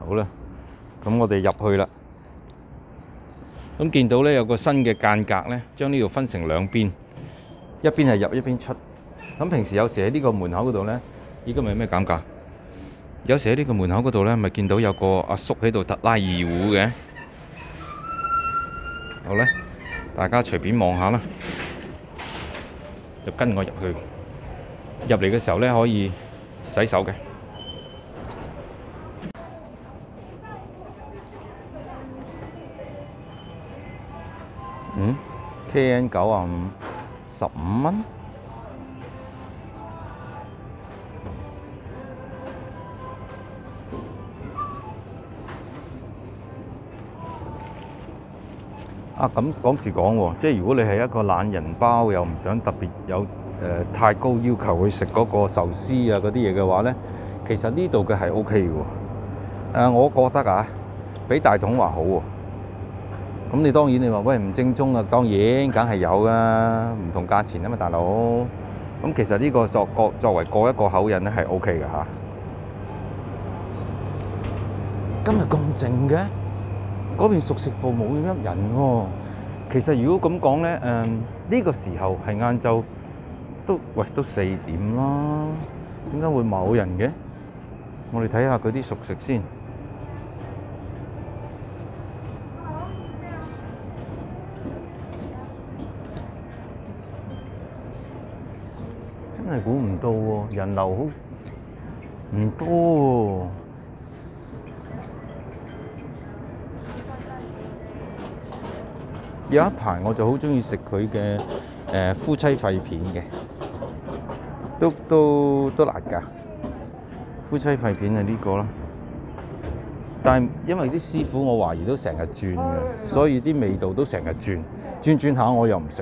好啦，咁我哋入去啦。咁見到咧有個新嘅間隔咧，將呢度分成兩邊，一邊係入，一邊出。咁平時有時喺呢個門口嗰度咧，依家咪有咩減價？有時喺呢個門口嗰度咧，咪見到有個阿叔喺度特拉二胡嘅。好咧，大家隨便望下啦，就跟我入去。入嚟嘅時候咧，可以洗手嘅。KN 95 15蚊。咁講時講喎，即係如果你係一個懶人包，又唔想特別有太高要求去食嗰個壽司啊嗰啲嘢嘅話咧，其實呢度嘅係 OK 嘅喎。我覺得啊，比大統華好喎。咁你當然你話喂唔正宗啊，當然梗係有啦，唔同價錢啊嘛，大佬。咁其實呢個作為過一個口癮咧係 OK 嘅嚇。今日咁靜嘅，嗰邊熟食部冇乜人喎。其實如果咁講咧，呢個時候係晏晝都4點啦，點解會冇人嘅？我哋睇下佢啲熟食先。真係估唔到喎，人流好唔多喎。有一排我就好中意食佢嘅夫妻肺片嘅，都辣㗎。夫妻肺片係呢個啦，但係因為啲師傅我懷疑都成日轉嘅，所以啲味道都成日轉下我又唔食。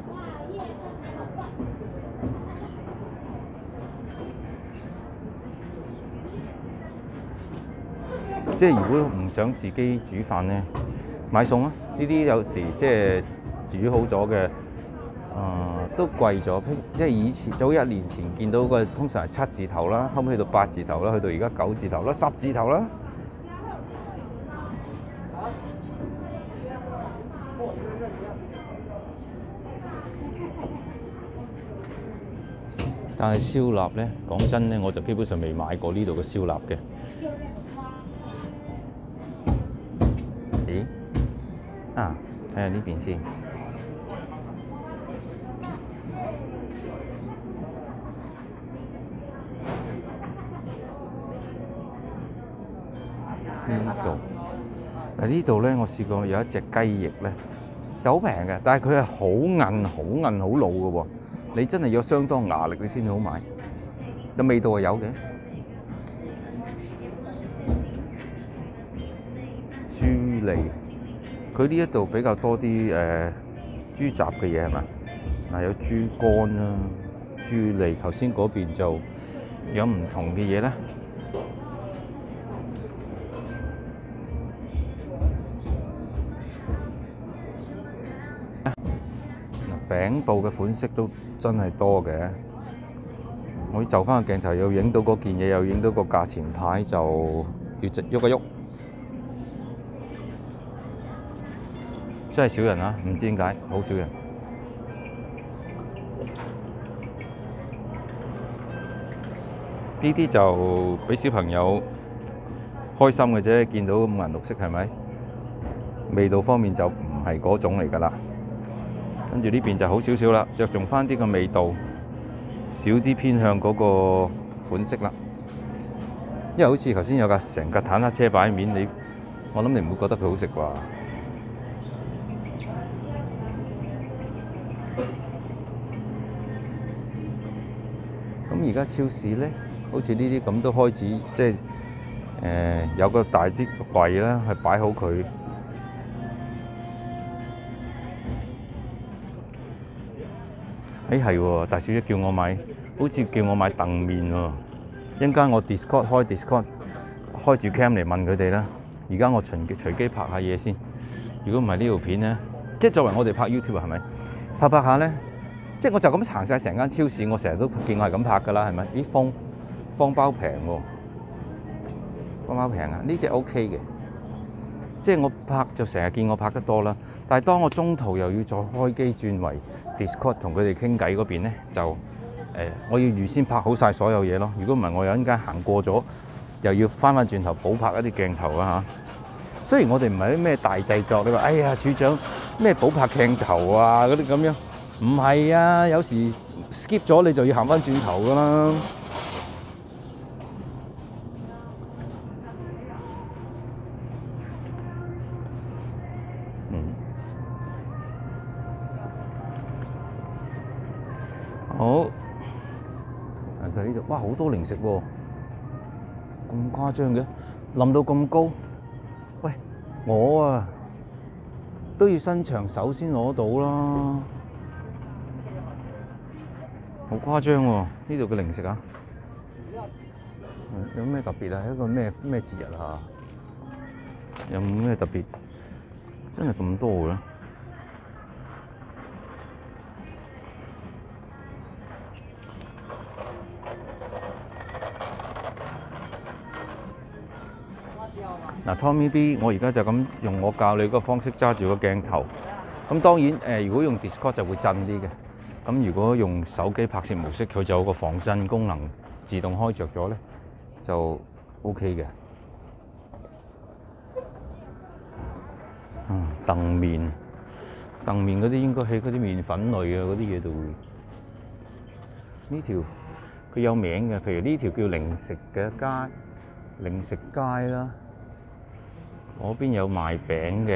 即係如果唔想自己煮飯咧，買餸啊！呢啲有時即係煮好咗嘅，都貴咗。即係以前早1年前見到個通常係7字頭啦，後尾去到8字頭啦，去到而家9字頭啦、10字頭啦。但係燒臘咧，講真咧，我就基本上未買過呢度嘅燒臘嘅。睇下呢邊先。呢度咧，我試過有一隻雞翼咧，就好平嘅，但係佢係好韌、好韌、好老嘅喎。你真係要相當牙力你先好買。個味道係有嘅。豬脷。佢呢一度比較多啲豬雜嘅嘢係咪？嗱，有豬肝啦、豬脷，頭先嗰邊就有唔同嘅嘢啦。餅部嘅款式都真係多嘅。我就翻個鏡頭，又影到嗰件嘢，又影到個價錢牌，就要喐一喐。真係少人啊！唔知點解，好少人。呢啲就俾小朋友開心嘅啫，見到五顏六色係咪？味道方面就唔係嗰種嚟㗎啦。跟住呢邊就好少少啦，着重翻啲個味道，少啲偏向嗰個款式啦。因為好似頭先有架成架坦克車擺喺面，我諗你唔會覺得佢好食啩？咁而家超市咧，好似呢啲咁都開始即係有個大啲櫃啦，係擺好佢。係喎，大小姐叫我買，好似叫我買燉麵喎。一陣間我 Discord 開住 cam 嚟問佢哋啦。而家我隨機拍下嘢先。如果唔係呢條片咧，即係作為我哋拍 YouTube 係咪？拍下咧，即係我就咁行晒成間超市，我成日都見我係咁拍㗎啦，係咪？咦，方包平喎， 個貓平啊，呢隻 OK 嘅。即係我拍就成日見我拍得多啦，但係當我中途又要再開機轉為 Discord 同佢哋傾偈嗰邊咧，就我要預先拍好晒所有嘢咯。如果唔係，我有陣間行過咗，又要翻轉頭補拍一啲鏡頭啊嚇。雖然我哋唔係啲咩大製作，你話哎呀處長咩補拍鏡頭啊嗰啲咁樣，唔係啊，有時 skip 咗你就要行翻轉頭噶啦。好，睇呢度，哇，好多零食喎，咁誇張嘅，冧到咁高，喂，我啊都要伸長手先攞到啦，好誇張喎，呢度嘅零食啊，有咩特別啊？一個咩節日啊？有冇咩特別？真係咁多嘅？嗱 ，Tommy B， 我而家就咁用我教你嗰個方式揸住個鏡頭。咁當然如果用 Discord 就會震啲嘅。咁如果用手機拍攝模式，佢就有個防震功能，自動開着咗咧，就 OK 嘅。燉麵嗰啲應該喺嗰啲麵粉類啊嗰啲嘢度。呢條佢有名嘅，譬如呢條叫零食嘅街，零食街啦。嗰邊有賣餅嘅，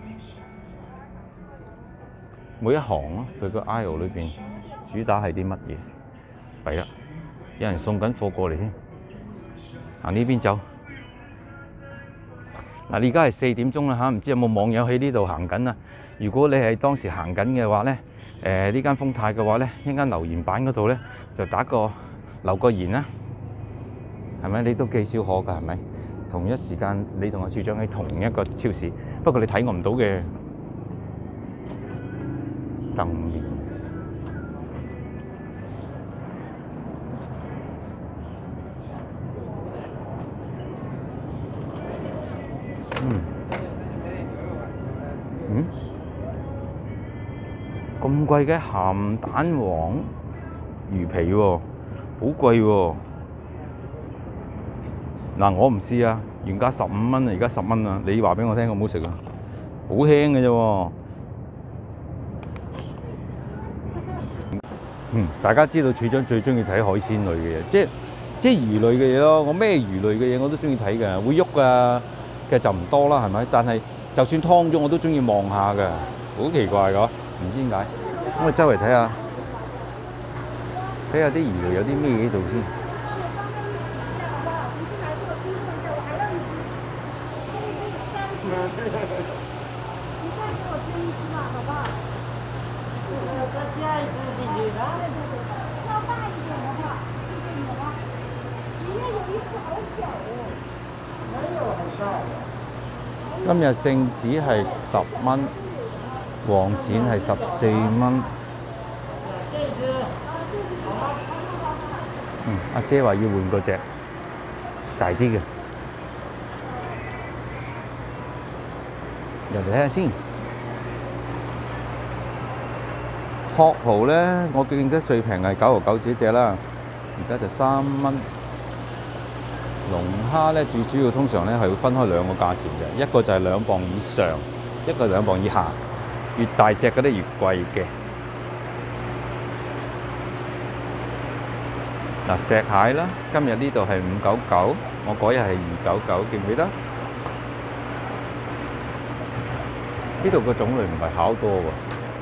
每一行咯，佢個 aisle 裏邊主打係啲乜嘢？弊啦，有人送緊貨過嚟添。嗱呢邊走。嗱，而家係4點鐘啦嚇，唔知有冇網友喺呢度行緊啊？如果你係當時行緊嘅話咧，呢間豐泰嘅話咧，一間留言板嗰度咧就留個言啦，係咪？你都幾少可㗎，係咪？同一時間，你同阿處長喺同一個超市，不過你睇我唔到嘅燉麵。咁貴嘅鹹蛋黃魚皮喎，好貴喎。嗱，我唔試啊，原價15蚊啊，而家10蚊啊。你話俾我聽，好唔好食啊？好輕嘅啫喎。大家知道處長最中意睇海鮮類嘅嘢，即係魚類嘅嘢咯。我咩魚類嘅嘢我都中意睇嘅，會喐啊嘅就唔多啦，係咪？但係就算劏咗我都中意望下嘅，好奇怪㗎，唔知點解。咁我周圍睇下啲魚類有啲咩喺度先。今日聖子係10蚊，黃鱔係14蚊。阿姐話要換嗰隻大啲嘅，入嚟睇下先。殼蠔咧，我記得最平係9.9隻一隻啦，而家就3蚊。龍蝦咧，最主要通常咧係會分開兩個價錢嘅，一個就係2磅以上，一個2磅以下。越大隻嗰啲越貴嘅。嗱，石蟹啦，今日呢度係5.99，我嗰日係2.99，記唔記得？呢度個種類唔係好多喎。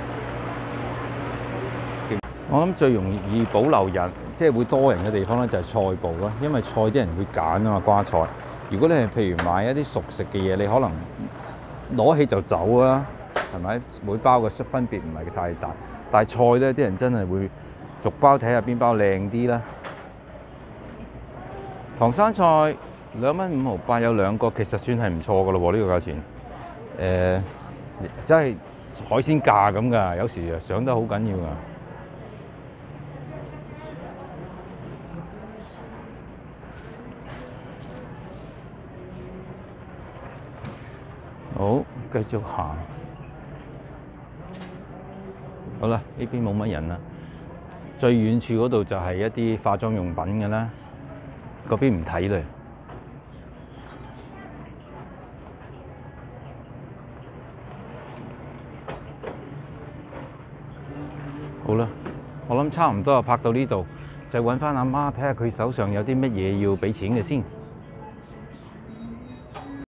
我諗最容易保留人，即係會多人嘅地方咧，就係菜部啦。因為菜啲人會揀啊嘛，瓜菜。如果你係譬如買一啲熟食嘅嘢，你可能攞起就走啦，係咪？每包嘅分別唔係太大。但係菜咧，啲人真係會逐包睇下邊包靚啲啦。唐生菜2蚊5毫8有2個，其實算係唔錯噶咯喎，呢個價錢。真係海鮮價咁㗎，有時上得好緊要㗎。 好，繼續行。好啦，呢邊冇乜人啦。最遠處嗰度就係一啲化妝用品嘅啦，嗰邊唔睇嘞。好啦，我諗差唔多就拍到呢度，就揾翻阿媽睇下佢手上有啲乜嘢要俾錢嘅先。